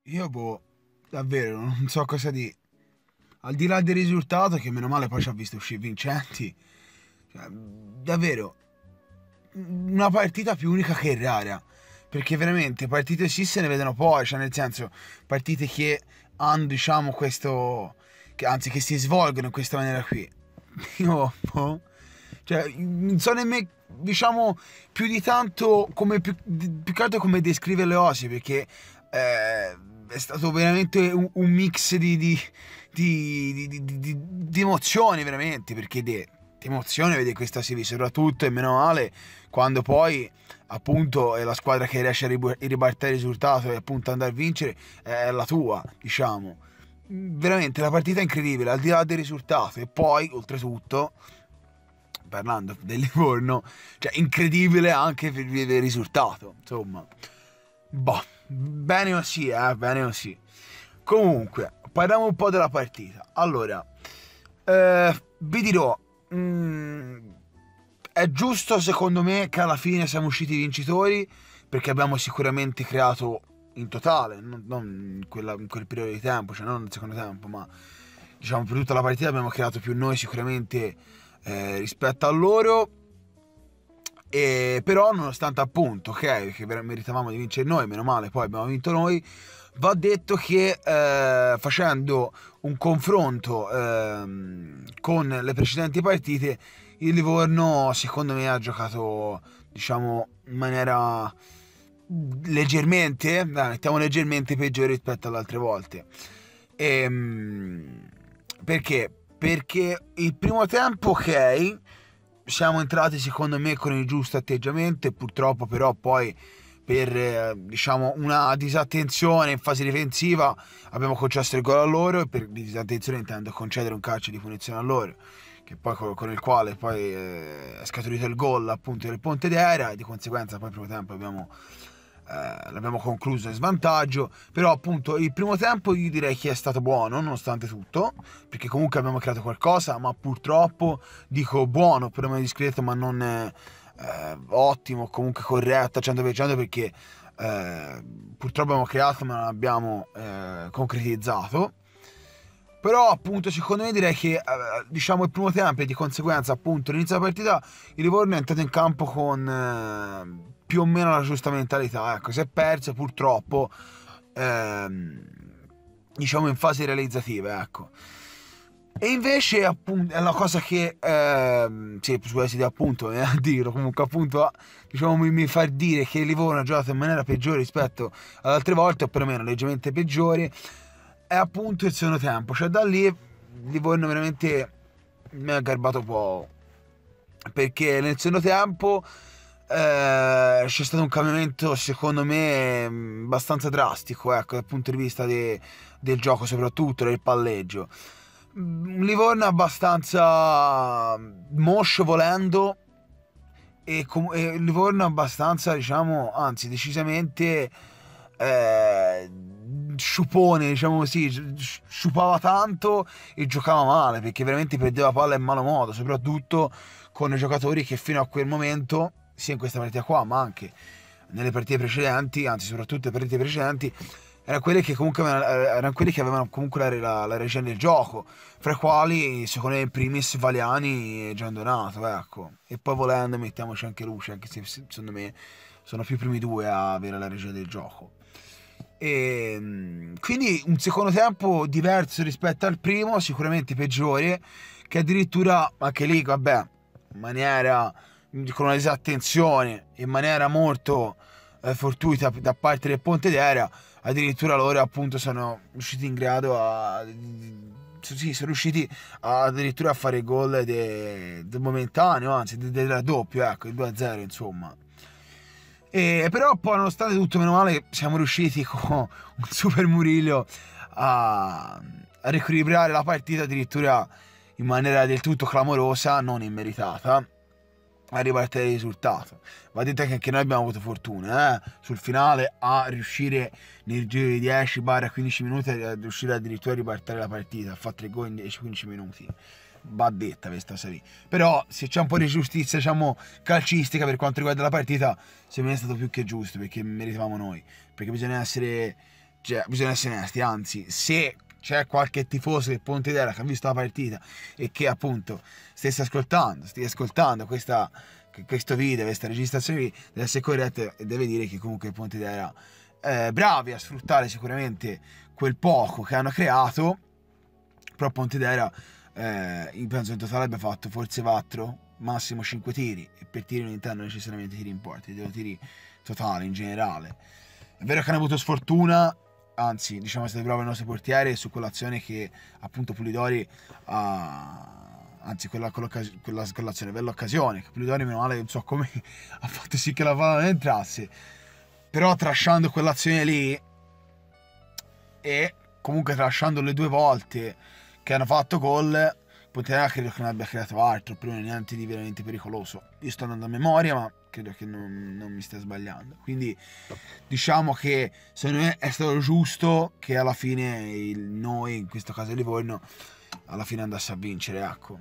Io boh, davvero non so cosa di. Al di là del risultato, che meno male poi ci ha visto uscire vincenti, cioè, davvero una partita più unica che rara. Perché veramente partite sì se ne vedono poi, cioè nel senso, partite che hanno, diciamo, questo. Che, anzi, che si svolgono in questa maniera qui. Io, boh, cioè, non so nemmeno, diciamo, più di tanto come più che altro come descrivere le osi, perché è stato veramente un mix di emozioni, veramente, perché di emozioni vedi questa si vive soprattutto, e meno male quando poi appunto è la squadra che riesce a ribaltare il risultato e appunto andare a vincere è la tua, diciamo. Veramente la partita è incredibile, al di là del risultato, e poi oltretutto parlando del Livorno, cioè incredibile anche per il risultato, insomma. Boh, bene così, bene così. Comunque, parliamo un po' della partita. Allora, vi dirò, è giusto secondo me che alla fine siamo usciti vincitori, perché abbiamo sicuramente creato in totale, non in quel periodo di tempo, cioè non nel secondo tempo, ma diciamo per tutta la partita abbiamo creato più noi sicuramente rispetto a loro. E però nonostante appunto, ok, che meritavamo di vincere noi, meno male poi abbiamo vinto noi, va detto che facendo un confronto con le precedenti partite, il Livorno secondo me ha giocato, diciamo, in maniera leggermente, dai, mettiamo leggermente peggiore rispetto alle altre volte. Perché? Perché il primo tempo, ok, siamo entrati secondo me con il giusto atteggiamento, e purtroppo però poi per diciamo una disattenzione in fase difensiva abbiamo concesso il gol a loro, e per disattenzione intendo concedere un calcio di punizione a loro, che poi con il quale poi è scaturito il gol appunto del Ponte d'Era, e di conseguenza poi il primo tempo l'abbiamo concluso in svantaggio. Però appunto il primo tempo io direi che è stato buono nonostante tutto, perché comunque abbiamo creato qualcosa, ma purtroppo dico buono per me discreto, ma non ottimo, comunque corretto al 100%, perché purtroppo abbiamo creato ma non abbiamo concretizzato. Però appunto secondo me direi che diciamo il primo tempo, e di conseguenza appunto l'inizio della partita, il Livorno è entrato in campo con più o meno la giusta mentalità. Ecco, si è perso purtroppo ehm, diciamo in fase realizzativa, ecco. E invece appunto è la cosa che sì, scusate di appunto a dirlo, comunque appunto diciamo mi fa dire che il Livorno ha giocato in maniera peggiore rispetto ad altre volte, o perlomeno leggermente peggiore, è appunto il secondo tempo. Cioè da lì Livorno veramente mi ha garbato un po', perché nel secondo tempo c'è stato un cambiamento secondo me abbastanza drastico, ecco, dal punto di vista del gioco, soprattutto del palleggio. Un Livorno abbastanza moscio volendo, e Livorno abbastanza, diciamo, anzi decisamente eh, sciupone, diciamo così, sciupava tanto e giocava male, perché veramente perdeva palla in malo modo, soprattutto con i giocatori che fino a quel momento, sia in questa partita qua ma anche nelle partite precedenti, anzi soprattutto nelle partite precedenti, erano quelli che avevano comunque la regia del gioco, fra i quali secondo me in primis Valiani e Gian Donato, ecco. E poi volendo mettiamoci anche Luce, anche se secondo me sono più i primi due a avere la regia del gioco. E quindi un secondo tempo diverso rispetto al primo, sicuramente peggiore, che addirittura anche lì, vabbè, in maniera, con una disattenzione, in maniera molto fortuita da parte del Ponte d'Era, addirittura loro appunto sono riusciti in grado a. Sì, sono riusciti addirittura a fare il gol del momentaneo, anzi del raddoppio, ecco, il 2-0 insomma. E però poi nonostante tutto, meno male, siamo riusciti con un super Murillo a riequilibrare la partita addirittura in maniera del tutto clamorosa, non immeritata, a ribaltare il risultato. Va detto che anche noi abbiamo avuto fortuna sul finale a riuscire nel giro di 10-15 minuti a riuscire addirittura a ribaltare la partita, a fare 3 gol in 10-15 minuti. Va detta questa serie. Però se c'è un po' di giustizia, diciamo, calcistica per quanto riguarda la partita, secondo me è stato più che giusto, perché meritavamo noi. Perché bisogna essere cioè, bisogna essere onesti, anzi, se c'è qualche tifoso del Pontedera che ha visto la partita e che appunto stia ascoltando questo video, questa registrazione deve essere corretta, e deve dire che comunque il Pontedera bravi a sfruttare sicuramente quel poco che hanno creato, però Pontedera penso in totale abbia fatto forse 4, massimo 5 tiri, e per tiri non intendo necessariamente tiri in porta, tiri totali in generale. È vero che hanno avuto sfortuna, anzi diciamo è stato bravo il nostro portiere su quell'azione che appunto Polidori anzi quell'azione, bella occasione che Polidori meno male non so come ha fatto sì che la palla non entrasse, però trasciando quell'azione lì e comunque tralasciando le 2 volte che hanno fatto gol, Pontedera credo che non abbia creato altro, però niente di veramente pericoloso. Io sto andando a memoria, ma credo che non mi stia sbagliando. Quindi diciamo che secondo me è stato giusto che alla fine noi, in questo caso Livorno, alla fine andasse a vincere, ecco.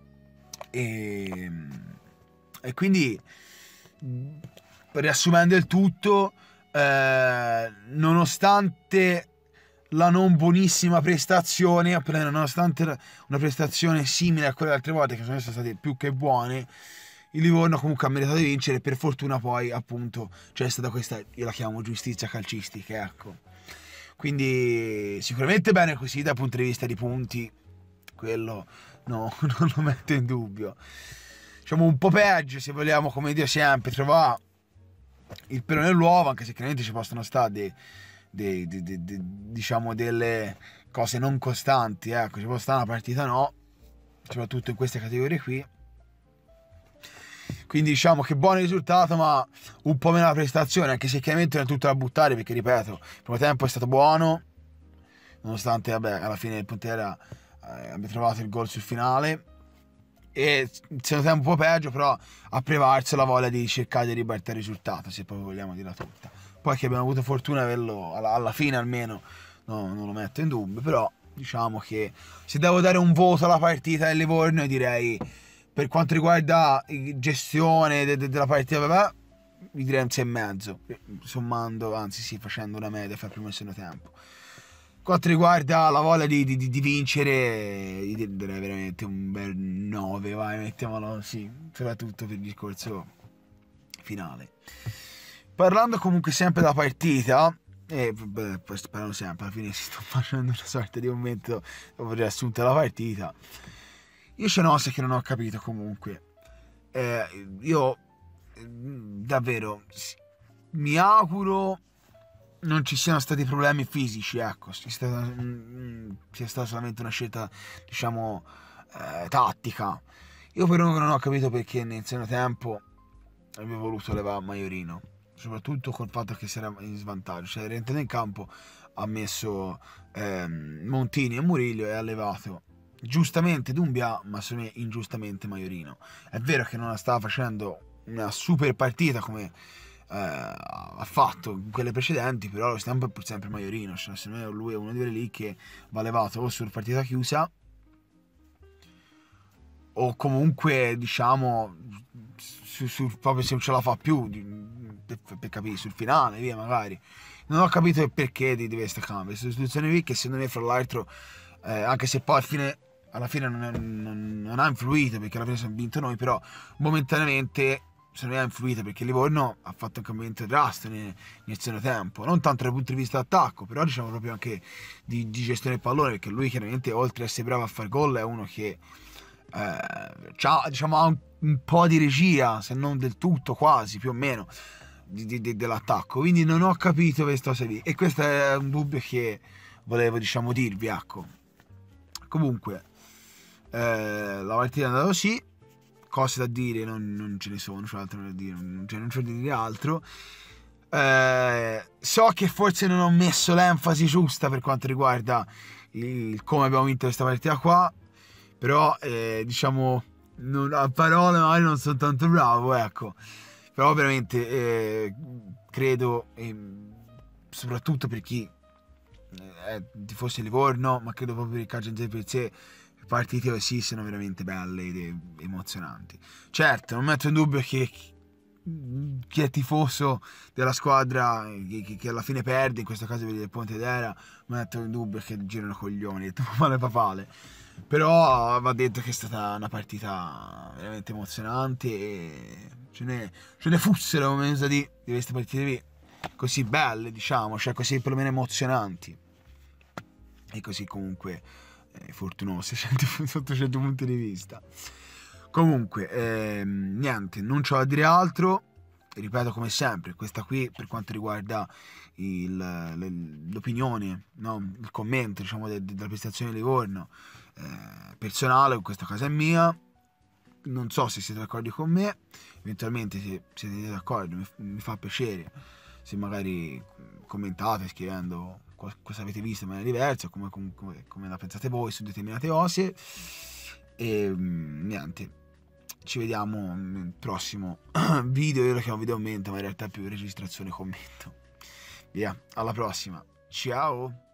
E quindi, riassumendo il tutto, nonostante la non buonissima prestazione, nonostante una prestazione simile a quelle altre volte che sono state più che buone, il Livorno comunque ha meritato di vincere. Per fortuna poi appunto c'è stata questa, io la chiamo giustizia calcistica, ecco. Quindi sicuramente bene così dal punto di vista di punti, quello no, non lo metto in dubbio. Diciamo un po' peggio, se vogliamo, come dire sempre, trovare il pelo nell'uovo, anche se chiaramente ci possono stare diciamo delle cose non costanti, ecco, ci può stare una partita no, soprattutto in queste categorie qui. Quindi diciamo che buon risultato, ma un po' meno la prestazione, anche se chiaramente non è tutto da buttare, perché ripeto, il primo tempo è stato buono, nonostante vabbè alla fine il Pontedera abbia trovato il gol sul finale, e il secondo tempo un po' peggio, però ha prevalso la voglia di cercare di ribaltare il risultato, se poi vogliamo dirla tutta. Poi che abbiamo avuto fortuna averlo alla fine almeno, no, non lo metto in dubbio, però diciamo che se devo dare un voto alla partita del Livorno, direi per quanto riguarda gestione della partita, vabbè, mi direi un 6,5, sommando, anzi sì, facendo una media fra il primo e il secondo tempo. Quanto riguarda la voglia di vincere, direi veramente un bel 9, vai, mettiamolo sì, soprattutto per il discorso finale. Parlando comunque sempre della partita, poi parlando sempre, alla fine si sta facendo una sorta di commento dopo il riassunto della partita. Io c'è una cosa che non ho capito comunque. Io davvero mi auguro non ci siano stati problemi fisici, ecco, sia stata solamente una scelta, diciamo, tattica. Io però non ho capito perché nel secondo tempo abbia voluto levare Maiorino, soprattutto col fatto che si era in svantaggio, cioè rientrando in campo ha messo Montini e Murillo e ha levato giustamente Doumbia, ma secondo me ingiustamente Maiorino. È vero che non stava facendo una super partita come ha fatto in quelle precedenti, però lo stampo è pur sempre Maiorino, cioè secondo me lui è uno di quelli lì che va levato o sul partita chiusa o comunque diciamo proprio se non ce la fa più per capire sul finale, via magari. Non ho capito il perché di questa cambio, questa sostituzione qui, che secondo me fra l'altro anche se poi alla fine non ha influito, perché alla fine siamo vinto noi, però momentaneamente secondo me ha influito, perché Livorno ha fatto un cambiamento drastico nel secondo tempo, non tanto dal punto di vista d'attacco, però diciamo proprio anche di gestione del pallone, perché lui chiaramente oltre a essere bravo a fare gol è uno che diciamo, ha un po' di regia, se non del tutto, quasi più o meno dell'attacco. Quindi non ho capito questa cosa lì, e questo è un dubbio che volevo diciamo dirvi, ecco. Comunque la partita è andata così, cose da dire non ce ne sono, c'è altro da dire, non c'è da dire altro. So che forse non ho messo l'enfasi giusta per quanto riguarda il come abbiamo vinto questa partita qua, però diciamo a parole magari non sono tanto bravo, ecco. Però veramente credo, soprattutto per chi è tifoso Livorno, ma credo proprio per il calcio in sé per sé, partite così sono veramente belle ed emozionanti. Certo, non metto in dubbio che chi è tifoso della squadra che alla fine perde, in questo caso vedi il Pontedera, mi metto in dubbio che girano coglioni, male papale. Però va detto che è stata una partita veramente emozionante e ce ne fossero, come si di queste partite qui così belle, diciamo, cioè così perlomeno emozionanti e così comunque fortunose sotto certi punti di vista. Comunque niente, non c'ho da dire altro, ripeto come sempre, questa qui per quanto riguarda l'opinione, no? Il commento, diciamo, della prestazione di Livorno, personale, questa cosa è mia. Non so se siete d'accordo con me, eventualmente se siete d'accordo mi fa piacere se magari commentate scrivendo cosa avete visto in maniera diversa, come la pensate voi su determinate cose. E niente, ci vediamo nel prossimo video. Io lo chiamo video aumento, ma in realtà è più registrazione commento. Via, alla prossima, ciao.